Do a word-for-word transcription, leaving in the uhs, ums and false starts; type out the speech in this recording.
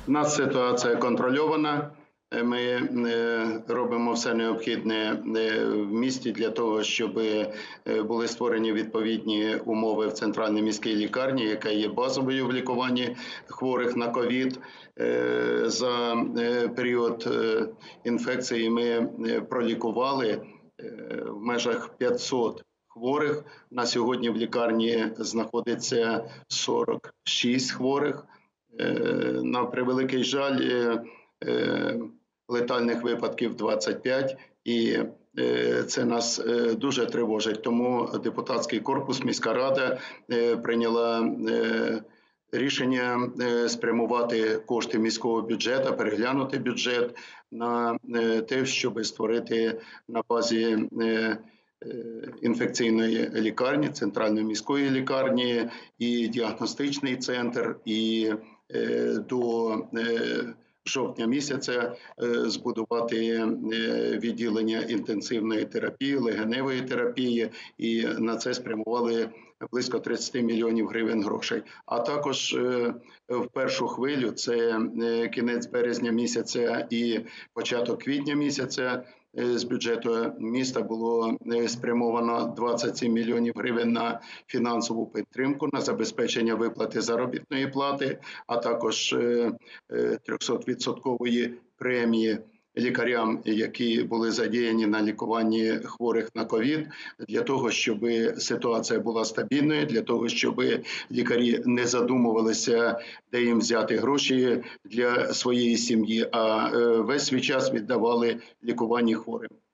У нас ситуація контрольована. Ми робимо все необхідне в місті для того, щоб були створені відповідні умови в центральній міській лікарні, яка є базовою в лікуванні хворих на ковід. За період інфекції ми пролікували в межах п'ятсот хворих. На сьогодні в лікарні знаходиться сорок шість хворих. На превеликий жаль, летальних випадків двадцять п'ять, і це нас дуже тривожить. Тому депутатський корпус, міська рада прийняла рішення спрямувати кошти міського бюджету, переглянути бюджет на те, щоб створити на базі інфекційної лікарні, центральної міської лікарні і діагностичний центр, і до жовтня місяця збудувати відділення інтенсивної терапії, легеневої терапії, і на це спрямували близько тридцять мільйонів гривень грошей. А також в першу хвилю, це кінець березня місяця і початок квітня місяця, з бюджету міста було спрямовано двадцять сім мільйонів гривень на фінансову підтримку, на забезпечення виплати заробітної плати, а також трьохсотвідсоткової премії лікарям, які були задіяні на лікуванні хворих на ковід, для того, щоб ситуація була стабільною, для того, щоб лікарі не задумувалися, де їм взяти гроші для своєї сім'ї, а весь свій час віддавали лікуванню хворим.